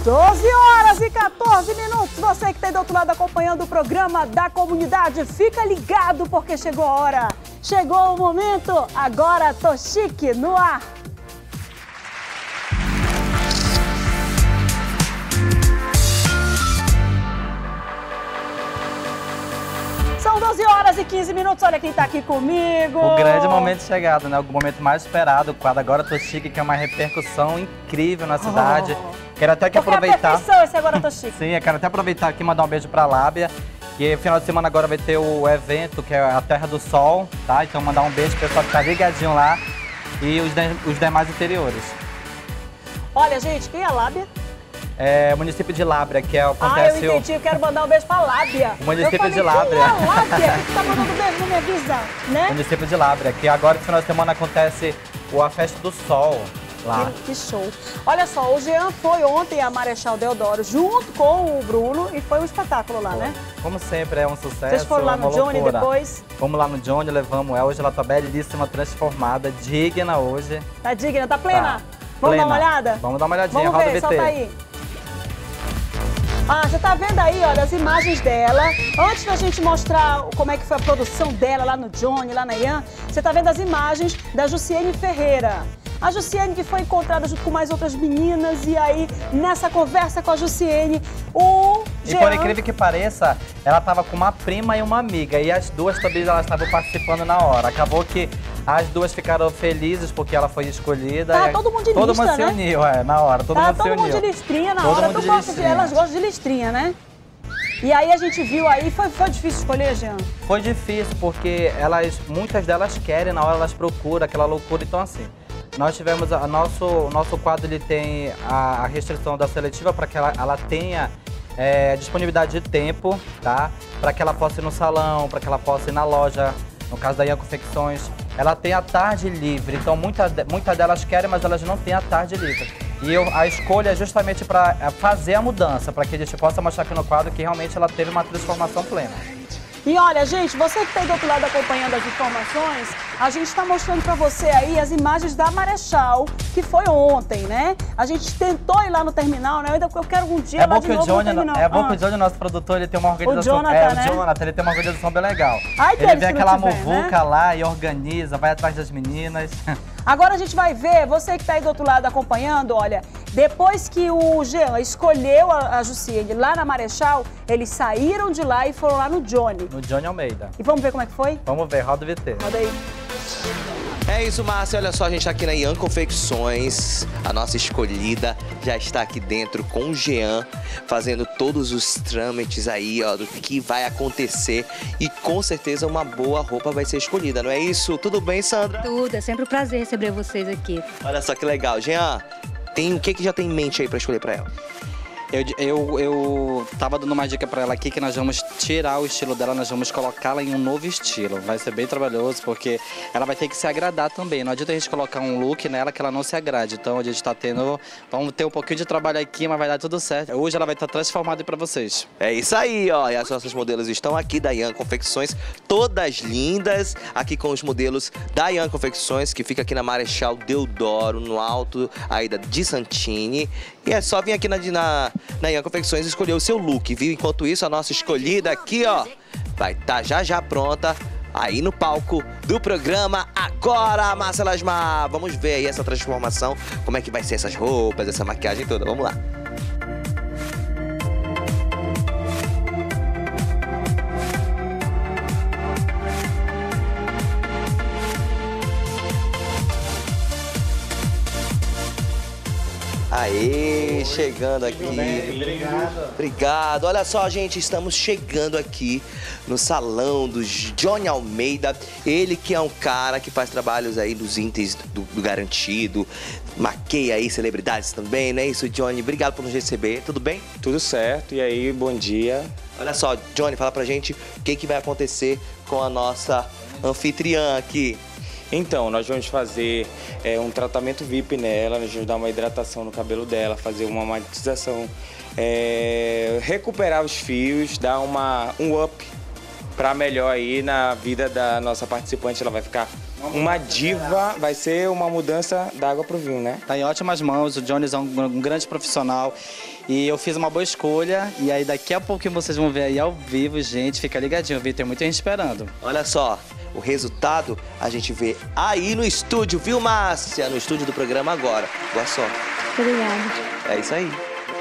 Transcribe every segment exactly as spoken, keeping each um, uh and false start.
doze horas e quatorze minutos. Você que está aí do outro lado acompanhando o programa da comunidade, fica ligado porque chegou a hora. Chegou o momento. Agora Tô Chique no ar. São doze horas e quinze minutos, olha quem tá aqui comigo. O grande momento chegado, né? O momento mais esperado, o quadro Agora Tô Chique, que é uma repercussão incrível na cidade. Oh. Quero até que Porque aproveitar... é a perfeição esse Agora Tô Chique. Sim, eu quero até aproveitar aqui e mandar um beijo pra Lábia. E final de semana agora vai ter o evento, que é a Terra do Sol, tá? Então mandar um beijo pro pessoal que tá ligadinho lá e os, de... os demais interiores. Olha, gente, quem é a Lábia? É o município de Lábrea, que é acontece... Ah, eu entendi, eu quero mandar um beijo pra Lábia. O município falei, de Lábrea. Quem é a Lábia? Quem tá mandando beijo, não me avisa, né? O município de Lábrea, que agora, no final de semana, acontece a Festa do Sol lá. Que, que show. Olha só, o Jean foi ontem a Marechal Deodoro, junto com o Bruno, e foi um espetáculo lá, Pô, né? Como sempre, é um sucesso. Vocês foram lá no Johnny loucura. depois? Fomos lá no Johnny, levamos ela. Hoje ela tá belíssima, transformada, digna hoje. Tá digna, tá plena? Tá. Vamos Plena. dar uma olhada? Vamos dar uma olhadinha, Vamos roda ver, o V T. solta aí. Ah, você tá vendo aí, olha, as imagens dela. Antes da gente mostrar como é que foi a produção dela lá no Johnny, lá na Ian, você tá vendo as imagens da Jussiene Ferreira. A Jussiene que foi encontrada junto com mais outras meninas e aí, nessa conversa com a Jussiene, o E Jean... por incrível que pareça, ela tava com uma prima e uma amiga. E as duas também elas estavam participando na hora. Acabou que as duas ficaram felizes porque ela foi escolhida. Tá todo mundo de todo lista, mundo se né? uniu, é, na hora. Todo tá mundo todo se uniu. mundo de listrinha na todo hora. Mundo Tu de gosta de, listrinha. elas gostam de listrinha, né? E aí a gente viu aí, foi, foi difícil escolher, Jean? Foi difícil porque elas, muitas delas querem, na hora elas procuram aquela loucura. Então assim, nós tivemos, a nosso, o nosso quadro ele tem a, a restrição da seletiva para que ela, ela tenha é, disponibilidade de tempo, tá? Para que ela possa ir no salão, para que ela possa ir na loja, no caso da Ian Confecções. Ela tem a tarde livre, então muitas muita delas querem, mas elas não têm a tarde livre. E eu, a escolha é justamente para fazer a mudança, para que a gente possa mostrar aqui no quadro que realmente ela teve uma transformação plena. E olha, gente, você que está do outro lado acompanhando as informações, a gente está mostrando para você aí as imagens da Marechal, que foi ontem, né? A gente tentou ir lá no terminal, né? Eu, ainda, eu quero um dia é lá bom de que novo o Johnny, no terminal. É bom ah. que o Johnny, nosso produtor, ele tem uma organização... O Jonathan, é, né? o Jonathan, ele tem uma organização bem legal. Ai, que ele eles vê que não aquela te vê, muvuca né? lá e organiza, vai atrás das meninas. Agora a gente vai ver, você que está aí do outro lado acompanhando, olha, depois que o Jean escolheu a, a Jussiene lá na Marechal, eles saíram de lá e foram lá no Johnny. No Johnny Almeida. E vamos ver como é que foi? Vamos ver, roda o V T. Roda aí. É isso, Márcia. Olha só, a gente tá aqui na Ian Confecções. A nossa escolhida já está aqui dentro com o Jean, fazendo todos os trâmites aí, ó, do que vai acontecer. E com certeza uma boa roupa vai ser escolhida, não é isso? Tudo bem, Sandra? Tudo, é sempre um prazer receber vocês aqui. Olha só que legal. Jean, tem, o que, que já tem em mente aí pra escolher pra ela? Eu, eu, eu tava dando uma dica pra ela aqui que nós vamos tirar o estilo dela, nós vamos colocá-la em um novo estilo. Vai ser bem trabalhoso porque ela vai ter que se agradar também. Não adianta a gente colocar um look nela que ela não se agrade. Então a gente tá tendo, vamos ter um pouquinho de trabalho aqui, mas vai dar tudo certo. Hoje ela vai estar transformada pra vocês. É isso aí, ó. E as nossas modelos estão aqui da Ian Confecções, todas lindas, aqui com os modelos da Ian Confecções, que fica aqui na Marechal Deodoro, no alto aí da de Santini. E é só vir aqui na, na, na Ian Confecções e escolher o seu look, viu? Enquanto isso, a nossa escolhida aqui, ó, vai estar já já pronta aí no palco do programa Agora, Márcia Lasmar. Vamos ver aí essa transformação, como é que vai ser essas roupas, essa maquiagem toda. Vamos lá. Aê, chegando aqui. Obrigado. Obrigado. Olha só, gente, estamos chegando aqui no salão do Johnny Almeida. Ele que é um cara que faz trabalhos aí dos índices do, do Garantido. Maqueia aí celebridades também, não é isso, Johnny? Obrigado por nos receber. Tudo bem? Tudo certo. E aí, bom dia. Olha só, Johnny, fala pra gente o que, que vai acontecer com a nossa anfitriã aqui. Então, nós vamos fazer é, um tratamento V I P nela, nós vamos dar uma hidratação no cabelo dela, fazer uma matização, é, recuperar os fios, dar uma, um up para melhor aí na vida da nossa participante. Ela vai ficar uma diva, vai ser uma mudança da água pro vinho, né? Tá em ótimas mãos, o Jones é um, um grande profissional e eu fiz uma boa escolha. E aí daqui a pouco vocês vão ver aí ao vivo, gente, fica ligadinho, viu? Tem muita gente esperando. Olha só, o resultado a gente vê aí no estúdio, viu, Márcia? No estúdio do programa agora. Boa sorte. Obrigada. É isso aí.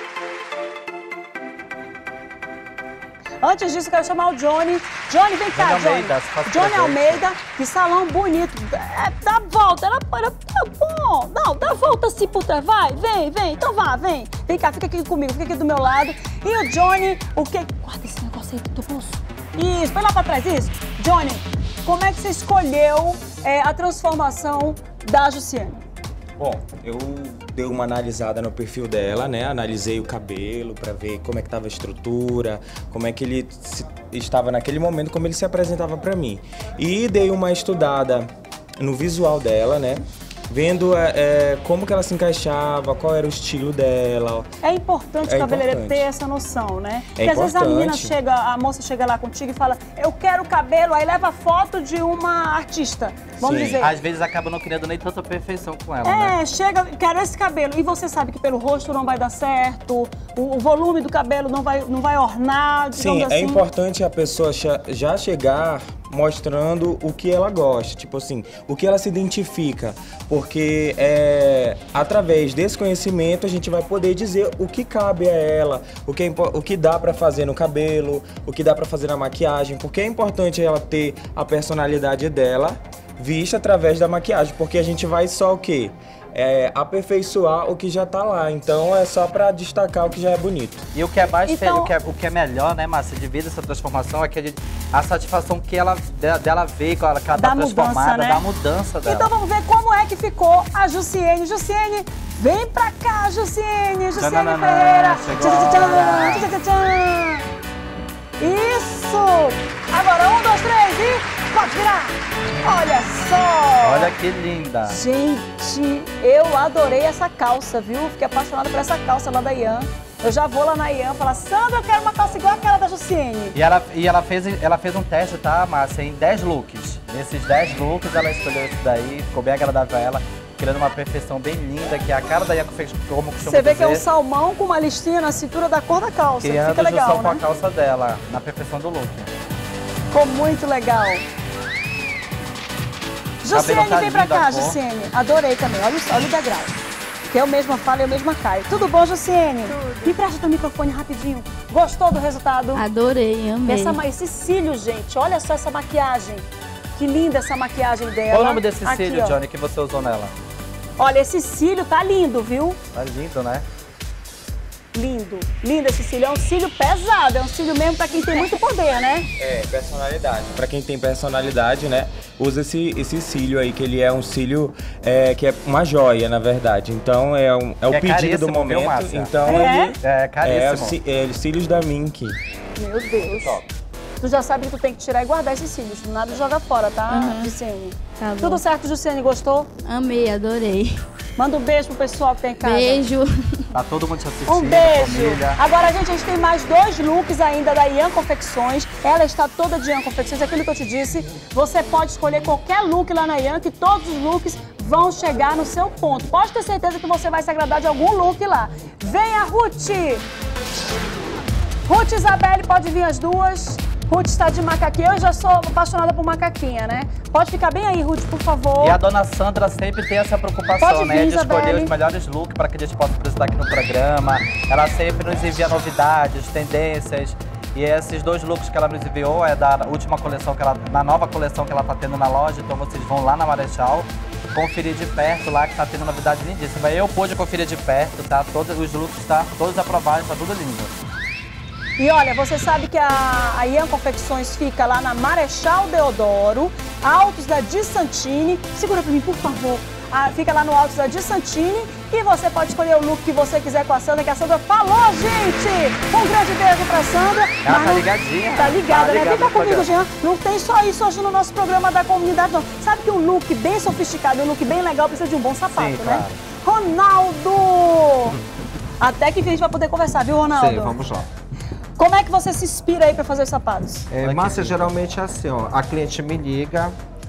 Antes disso, eu quero chamar o Johnny. Johnny, vem cá, Johnny Johnny. Almeida, se faz Johnny presente. Almeida, que salão bonito. É, dá a volta, ela para. Tá bom. Não, dá a volta assim por trás. Vai, vem, vem. Então vá, vem. Vem cá, fica aqui comigo, fica aqui do meu lado. E o Johnny, o que. Guarda esse negócio aí do bolso. Isso, põe lá pra trás, isso. Johnny, como é que você escolheu é, a transformação da Jussiene? Bom, eu dei uma analisada no perfil dela, né? Analisei o cabelo para ver como é que tava a estrutura, como é que ele se, estava naquele momento, como ele se apresentava para mim. E dei uma estudada no visual dela, né? Vendo é, como que ela se encaixava, qual era o estilo dela. É importante É o cabeleireiro importante. ter essa noção, né? É Porque às vezes a menina importante. chega, a moça chega lá contigo e fala, eu quero cabelo, aí leva foto de uma artista, vamos Sim. dizer. Às vezes acaba não criando nem tanta perfeição com ela, É, né? chega, quero esse cabelo. E você sabe que pelo rosto não vai dar certo, o, o volume do cabelo não vai, não vai ornar, digamos Sim, assim. é importante a pessoa cha- já chegar mostrando o que ela gosta, tipo assim, o que ela se identifica, porque é, através desse conhecimento a gente vai poder dizer o que cabe a ela, o que, é impo- o que dá pra fazer no cabelo, o que dá pra fazer na maquiagem, porque é importante ela ter a personalidade dela vista através da maquiagem, porque a gente vai só o quê? É, aperfeiçoar o que já tá lá, então é só pra destacar o que já é bonito. E o que é mais Então- fe- o, que é, o que é melhor, né, Márcia, de ver essa transformação é que a, gente- a satisfação que ela dela, dela vê com ela, que ela Da tá mudança, transformada, né? da mudança dela. Então vamos ver como é que ficou a Jussiene. Jussiene, vem pra cá, Jussiene. Jussiene Tchananana, Ferreira. chegou Tchan, tchan, a tchan, tchan, tchan. Isso! Agora um, dois, três e pode virar. Olha só! Olha que linda. Gente, eu adorei essa calça, viu? Fiquei apaixonada por essa calça lá da Ian. Eu já vou lá na Ian e falar, Sandra, eu quero uma calça igual aquela da Jussiene. E ela, e ela, fez, ela fez um teste, tá, Márcia, em dez looks. Nesses dez looks, ela escolheu esse daí, ficou bem agradável a ela, criando uma perfeição bem linda, que é a cara da Ian Confections, como costuma Você vê que é um dizer, salmão com uma listinha na cintura da cor da calça. criando Fica legal, junção com a né? calça dela, na perfeição do look. Ficou muito legal. Jussiene, tá vem pra lindo a cá, cor. Jussiene. Adorei também. Olha, o- olha o degrau. Que eu mesma falo e eu mesma caio. Tudo bom, Jussiene? Tudo. Me presta teu microfone rapidinho. Gostou do resultado? Adorei, amei. Essa, ma- esse cílio, gente. Olha só essa maquiagem. Que linda essa maquiagem dela. Qual o nome desse Aqui, cílio, ó. Johnny, que você usou nela? Olha, esse cílio tá lindo, viu? Tá lindo, né? Lindo. Lindo esse cílio. É um cílio pesado. É um cílio mesmo pra quem tem muito poder, né? É, personalidade. Pra quem tem personalidade, né, usa esse, esse cílio aí, que ele é um cílio é, que é uma joia, na verdade. Então é, um, é o É pedido caríssimo, do viu, momento. Márcia? Então É? ele É caríssimo. é, o ci- é os cílios da Mink. Meu Deus. Tu já sabe que tu tem que tirar e guardar esses cílios. Nada de jogar fora, tá, Uhum. Jussiene? Tá bom. Tudo certo, Jussiene? Gostou? Amei, adorei. Manda um beijo pro pessoal que tá em casa. Beijo. Tá todo mundo te assistindo, Um beijo. família. Agora, gente, a gente tem mais dois looks ainda da Ian Confecções. Ela está toda de Ian Confecções, aquilo que eu te disse. Você pode escolher qualquer look lá na Ian, que todos os looks vão chegar no seu ponto. Pode ter certeza que você vai se agradar de algum look lá. Venha, Ruth! Ruth e Isabelle, pode vir as duas. Ruth está de macaquinha. Eu já sou apaixonada por macaquinha, né? Pode ficar bem aí, Ruth, por favor. E a dona Sandra sempre tem essa preocupação, Pode né? vir, De escolher Isabelle. os melhores looks para que a gente possa apresentar aqui no programa. Ela sempre nos envia novidades, tendências. E esses dois looks que ela nos enviou é da última coleção, que ela, na nova coleção que ela tá tendo na loja. Então vocês vão lá na Marechal, conferir de perto lá, que tá tendo novidade lindíssima. Eu pude conferir de perto, tá? Todos os looks, tá? Todos aprovados, tá tudo lindo. E olha, você sabe que a, a Ian Confecções fica lá na Marechal Deodoro, Altos da Di Santini. Segura pra mim, por favor. Ah, fica lá no Altos da Di Santini e você pode escolher o look que você quiser com a Sandra, que a Sandra falou, gente! Um grande beijo pra Sandra. Ela Mas tá não- ligadinha. Tá ligada, Tá né? ligada Vem cá no comigo, programa. Jean. Não tem só isso hoje no nosso programa da comunidade, não. Sabe que um look bem sofisticado, um look bem legal precisa de um bom sapato, Sim, né? claro. Ronaldo! Até que enfim a gente vai poder conversar, viu, Ronaldo? Sim, vamos lá. Como é que você se inspira aí pra fazer os sapatos? É, Márcia, geralmente é assim, ó, a cliente me liga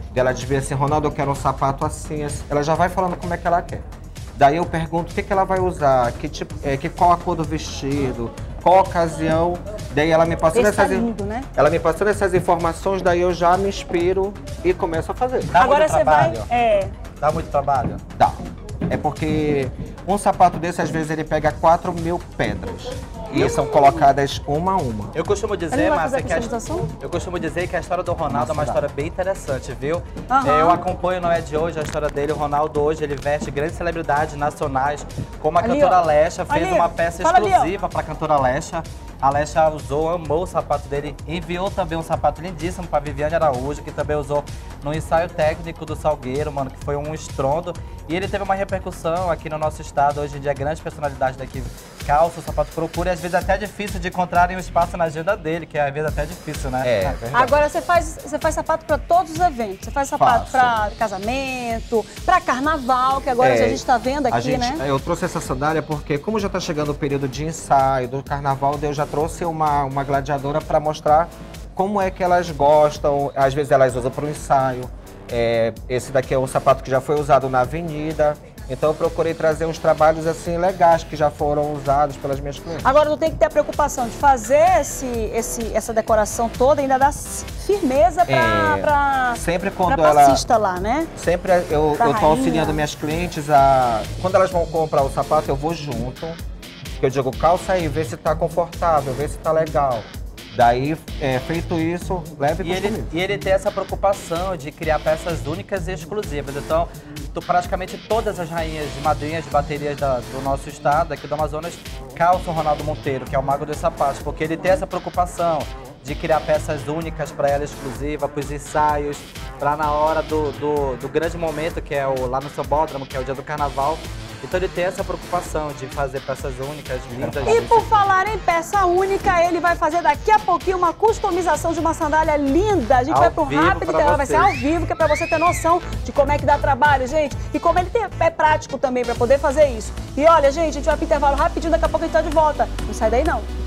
Ela diz assim, Ronaldo, eu quero um sapato assim, assim. Ela já vai falando como é que ela quer. Daí eu pergunto o que, que ela vai usar, que tipo, é, que, qual a cor do vestido, qual a ocasião. Daí ela me passando Esse tá essas, lindo, né? ela me passando essas informações, daí eu já me inspiro e começo a fazer. Dá Agora muito você vai. trabalho? É. Dá muito trabalho? Dá. É porque um sapato desse, às vezes, ele pega quatro mil pedras. E são colocadas uma a uma. Eu costumo Ele dizer, vai Márcia, fazer que a, customização? eu costumo dizer que a história do Ronaldo é uma história bem interessante, viu? Aham. É, eu acompanho, não é de hoje, a história dele. O Ronaldo hoje, ele veste grandes celebridades nacionais, como a Ali, cantora ó. Lesha, fez Ali, uma peça fala ali, ó. exclusiva para a cantora Lesha. A Lesha usou, amou o sapato dele, enviou também um sapato lindíssimo para Viviane Araújo, que também usou no ensaio técnico do Salgueiro, mano, que foi um estrondo. E ele teve uma repercussão aqui no nosso estado, hoje em dia, grandes personalidades daqui calça o sapato procura, e às vezes até é difícil de encontrarem um espaço na agenda dele, que é às vezes até difícil, né? É, verdade. Agora você faz, você faz sapato para todos os eventos. Você faz sapato Faço. para casamento, para carnaval, que agora É, a gente está vendo aqui, a gente, né? Eu trouxe essa sandália porque, como já está chegando o período de ensaio do carnaval, eu já trouxe uma, uma gladiadora para mostrar como é que elas gostam. Às vezes elas usam para o ensaio. É, esse daqui é um sapato que já foi usado na avenida. Então eu procurei trazer uns trabalhos assim legais que já foram usados pelas minhas clientes. Agora tu tem que ter a preocupação de fazer esse, esse, essa decoração toda e ainda dar firmeza para É, pra, sempre quando pra ela- passista lá, né? Sempre eu, Pra eu tô rainha. auxiliando minhas clientes a... Quando elas vão comprar o sapato, eu vou junto. Eu digo, calça aí, vê se tá confortável, vê se tá legal. Daí, é, feito isso, leve E ele, comigo. e ele tem essa preocupação de criar peças únicas e exclusivas. Então, tu- praticamente todas as rainhas e madrinhas de baterias da- do nosso estado, aqui do Amazonas, calçam o Ronaldo Monteiro, que é o mago dos sapatos, porque ele tem essa preocupação de criar peças únicas para ela, exclusiva, para os ensaios, para na hora do, do, do grande momento, que é o, lá no Sambódromo, que é o dia do carnaval. Então ele tem essa preocupação de fazer peças únicas, lindas. E por falar em peça única, ele vai fazer daqui a pouquinho uma customização de uma sandália linda. A gente Ao vai pro vivo rápido, pra intervalo, vai ser vocês. ao vivo, que é pra você ter noção de como é que dá trabalho, gente. E como ele tem- é prático também pra poder fazer isso. E olha, gente, a gente vai pro intervalo rapidinho, daqui a pouco a gente tá de volta. Não sai daí não.